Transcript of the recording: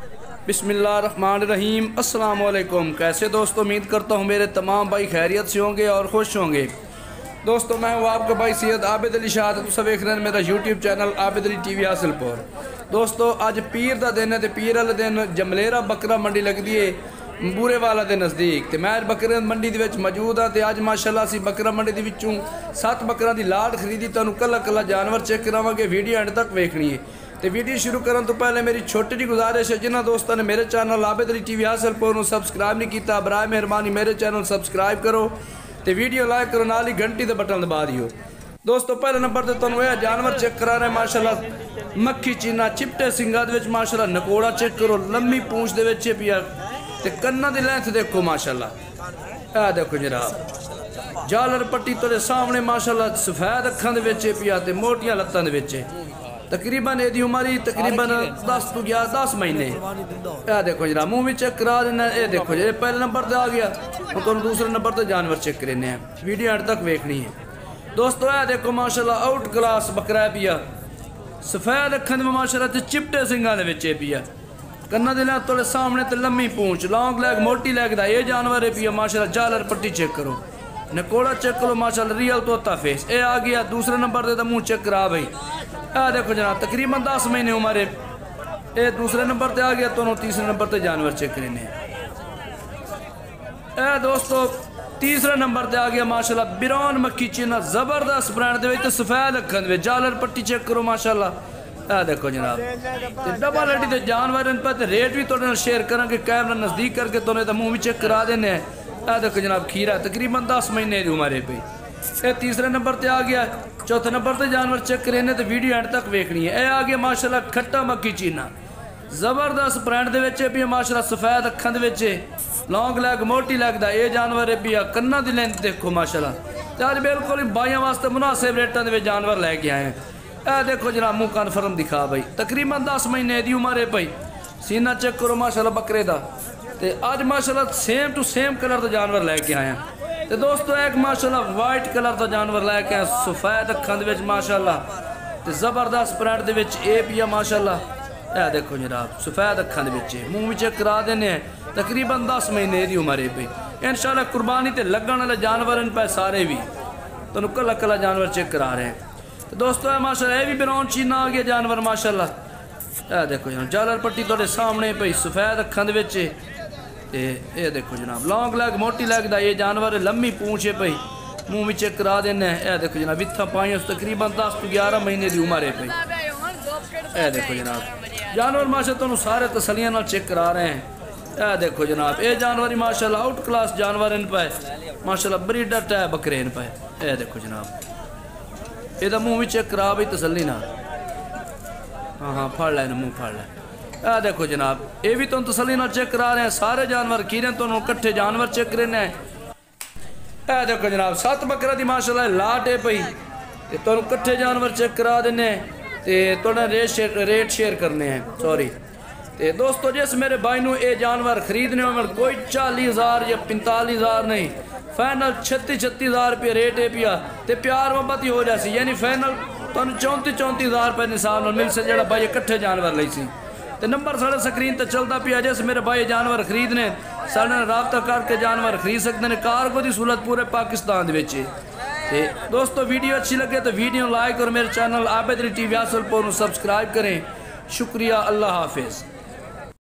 بسم اللہ الرحمن الرحیم۔ السلام علیکم۔ کیسے دوستو، امید کرتا ہوں میرے تمام بھائی خیریت سے ہوں گے اور خوش ہوں گے۔ دوستو میں ہوں آپ کا بھائی سید عابد علی شاہ، تو دیکھ رہے ہیں میرا YouTube channel Abid Ali T V Hasilpur. دوستو اج پیر دا دن ہے تے پیر والے دن جملیرا بکرا منڈی لگدی ہے بورے والا دے نزدیک، تے میں بکرے منڈی دے وچ موجود ہاں تے اج ماشاءاللہ اسی بکرا منڈی دے وچوں 7 بکراں دی لاٹ خریدی، تانوں کلا کلا جانور چیک کراواں گے، ویڈیو اینڈ تک ویکھنی ہے۔ تے ویڈیو شروع کرن تو پہلے میری چھوٹی جی گزارش ہے، جنہاں دوستاں نے میرے channel Abid Ali T V حاصل پور نوں سبسکرائب نہیں کیتا، برائے مہربانی میرے چینل سبسکرائب کرو تے ویڈیو لائک کرو، نال ہی گھنٹی دے بٹن دبا دیو۔ دوستو پہلے نمبر تے تانوں اے جانور چیک کرا رہے ہیں ماشاءاللہ مکھی چینا چپٹے سنگاں دے وچ ماشاءاللہ نکوڑا چیک کرو، لمبی پونچھ دے وچ پیا تے کناں دی لینتھ دیکھو ماشاءاللہ، اے دیکھو جناب جالر پٹی تیرے سامنے ماشاءاللہ سفید اکھاں دے وچ پیا تے موٹیاں لتاں دے وچ تقریباً ایدی عمری تقریباً 10 تو 10 مہینے۔ اے دیکھو جناب منہ بھی چیک کرا دینا، اے دیکھو جی پہلے نمبر تے آ گیا، ہن تانوں دوسرے نمبر تے جانور چیک کرنے ہیں، ویڈیو اینڈ تک ویکھنی ہے۔ دوستو اے دیکھو ماشاءاللہ آؤٹ کلاس بکرا پیا، سفید اکھاں دے ماشاءاللہ تے چپٹے سنگاں دے وچ پیا، کناں دے لینتھ تھوڑے سامنے تے لمبی پونچھ، لانگ لیگ موٹی لیگ دا یہ جانور ہے پیا ماشاءاللہ۔ جالر پٹی چیک کرو، نکوڑا چیک کرو ماشاءاللہ، ریئل طوطا فیس۔ اے آ گیا دوسرے نمبر تے منہ چیک کرا بھائی، اے دیکھو جناب تقریباً 10 مہینے عمر ہے۔ اے دوسرے نمبر تے آ گیا، تو تیسرے نمبر تے جانور چیک کرنے ہیں۔ اے دوستو تیسرے نمبر تے آ گیا ماشاءاللہ بیرون مکھی چینا زبردست برانڈ دے وچ سفید اکھن دے، جالر پٹی چیک کرو ماشاءاللہ۔ اے دیکھو جناب تے ڈبل ہڈی دے جانور ان پہ ریٹ بھی تواڈے نال شیئر کراں گے، کیمرہ نزدیک کر کے تواڈے دا منہ بھی چیک کرا دینے ہیں۔ اے دیکھو جناب کھیرا تقریباً 10 مہینے دی عمر ہے پئی۔ اے تیسرے نمبر تے آ گیا، چوتھے نمبر تے جانور چیک کرنے تے ویڈیو اینڈ تک ویکھنی ہے۔ اے آ گیا ماشاءاللہ کھٹا مکھی چینا زبردست برانڈ دے وچ پیا ماشاءاللہ، سفید اکھاں دے وچ لانگ لیگ موٹی لیگ دا یہ جانور ہے پیا، کناں دی لینتھ دیکھو ماشاءاللہ، تے اج بالکل ہی بائیاں واسطے مناسب ریٹاں دے وچ جانور لے کے آئے ہیں۔ اے دیکھو جناب منہ کنفرم دکھا بھائی، تقریباً 10 مہینے دی عمر ہے پئی۔ سینہ چیک کرو ماشاءاللہ بکرے دا، تے اج ماشاءاللہ سیم ٹو سیم کلر دا جانور لے کے آئے ہیں۔ تے دوستو ایک ماشاءاللہ وائٹ کلر دا جانور لے کے آئے سفید اکھاں دے وچ ماشاءاللہ، تے زبردست برانڈ دے وچ اے پیا ماشاءاللہ۔ اے دیکھو جناب سفید اکھاں دے وچ منہ بھی چیک کرا دینے ہیں، تقریباً 10 مہینے دی عمر ہے پئی۔ انشاءاللہ قربانی تے لگن والے جانور ان پہ سارے بھی تانوں کلا کلا جانور چیک کرا رہے ہیں۔ دوستو اے ماشاءاللہ اے بھی بیرون چینا آ گیا جانور ماشاءاللہ۔ اے دیکھو جناب جالر پٹی تواڈے سامنے پئی، سفید اکھاں دے وچ تے اے دیکھو جناب لانگ لیگ موٹی لیگ دا یہ جانور لمبی پونچھ ہے پئی، منہ بھی چیک کرا دینا ہے۔ اے دیکھو جناب اتھا پائیں تقریباً 10 تو 11 مہینے دی عمر ہے پئی۔ اے دیکھو جناب جانور ماشاءاللہ تانوں سارے تسلیاں نال چیک کرا رہے ہیں۔ اے دیکھو جناب اے جانور ماشاءاللہ آؤٹ کلاس جانور ان پہ ماشاءاللہ، بریڈر ٹائپ بکرے ان پہ۔ اے دیکھو جناب اے دا منہ بھی چیک کرا بھائی تسلی نال، ہاں پھڑ لے منہ پھڑ لے۔ اے دیکھو جناب اے بھی تانوں تسلی نال چیک کرا رہے ہیں، سارے جانور کھیرے تانوں کٹھے جانور چیک کرنے ہیں۔ اے دیکھو جناب 7 بکرا دی ماشاءاللہ لاٹ ہے پئی، تے تانوں کٹھے جانور چیک کرا دینے ہیں تے تواڈا ریٹ شیئر کرنے ہیں، سوری۔ تے دوستو جس میرے بھائی نوں اے جانور خریدنے ہوں کوئی 40,000 یا 45,000 نہیں، فائنل 36,000 روپے ریٹ ہے پیا، تے پیار محبت ہی ہو جاسی، یعنی فائنل تانوں 34,000 روپے نصاب نال مل سے جڑا بھائی کٹھے جانور لئی سی۔ تے نمبر ساڑے سکرین تے چلدا پیا، جس میرے بھائی جانور خریدنے ساڑے نال رابطہ کر کے جانور خرید سکتے ہیں، کارگو دی سہولت پورے پاکستان دے وچ۔ تے دوستو ویڈیو اچھی لگے تو ویڈیو لائک اور میرے channel Abid Ali T V حاصل پور نوں سبسکرائب کریں۔ شکریہ، اللہ حافظ۔